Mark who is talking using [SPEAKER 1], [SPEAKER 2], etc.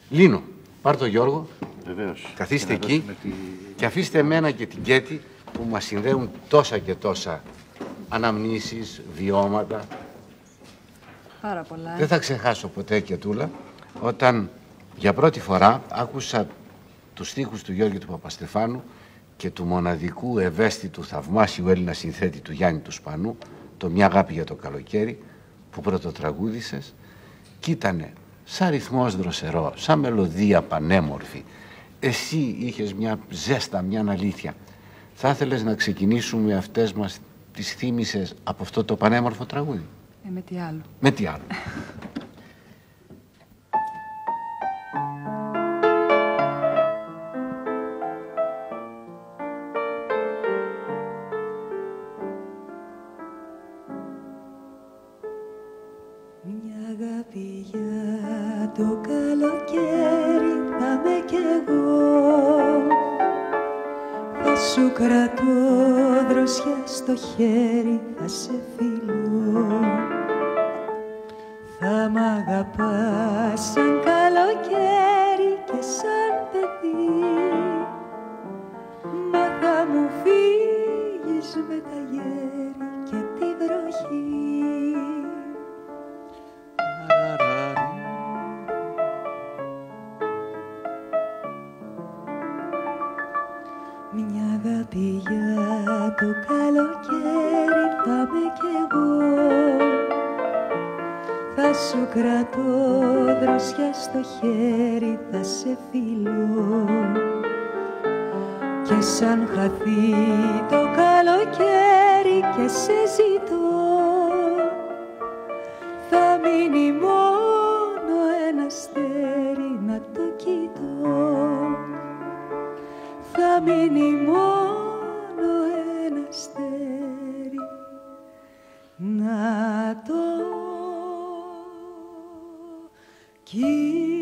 [SPEAKER 1] Λίνο, πάρ' το Γιώργο.
[SPEAKER 2] Βεβαίως.
[SPEAKER 1] Καθίστε εκεί και αφήστε εμένα και την Κέτη που μας συνδέουν τόσα και τόσα αναμνήσεις, βιώματα.
[SPEAKER 3] Πάρα πολλά.
[SPEAKER 1] Δεν θα ξεχάσω ποτέ, Κετούλα, όταν για πρώτη φορά άκουσα τους στίχους του Γιώργη του Παπαστεφάνου και του μοναδικού, ευαίσθητου, θαυμάσιου Έλληνα συνθέτη του Γιάννη του Σπανού, το «Μια αγάπη για το καλοκαίρι», που πρωτοτραγούδησες, κι ήτανε σαν ρυθμός δροσερό, σαν μελωδία πανέμορφη. Εσύ είχες μια ζέστα, μια αλήθεια. Θα ήθελες να ξεκινήσουμε αυτές μας τις θύμισες από αυτό το πανέμορφο τραγούδι?
[SPEAKER 3] Με τι άλλο.
[SPEAKER 1] Με τι άλλο.
[SPEAKER 4] Μια αγάπη για το καλοκαίρι θα είμαι κι εγώ. Θα σου κρατώ δροσιά στο χέρι, θα σε φιλώ. Θα μ' αγαπάς σαν καλοκαίρι και σαν παιδί, μα θα μου φύγεις με τα γέρι και τη βροχή. Μια αγάπη για το καλοκαίρι θα είμαι κι εγώ. Θα σου κρατώ δροσιά στο χέρι, θα σε φιλώ. Και σαν χαθεί το καλοκαίρι και σε ζητώ, θα μείνει μόνο ένα αστέρι να το κοιτώ. Θα μείνει μόνο ένα αστέρι να το κοιτώ.